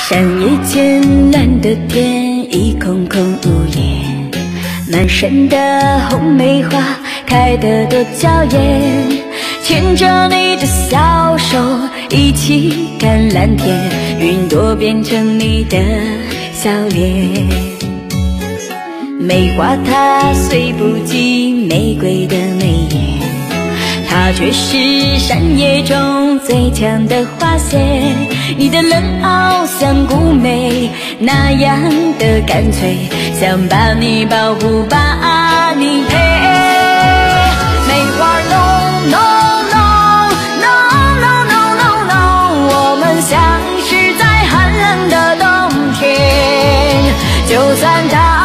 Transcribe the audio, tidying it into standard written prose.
山野间蓝的天，一空空无言，满山的红梅花开得多娇艳，牵着你的小手，一起看蓝天，云朵变成你的笑脸。梅花它虽不及玫瑰的美艳，它却是山野中最强的花谢。你的冷傲像孤梅那样的干脆，想把你保护，把你陪。梅花浓浓浓浓浓浓浓浓，我们相识在寒冷的冬天，就算它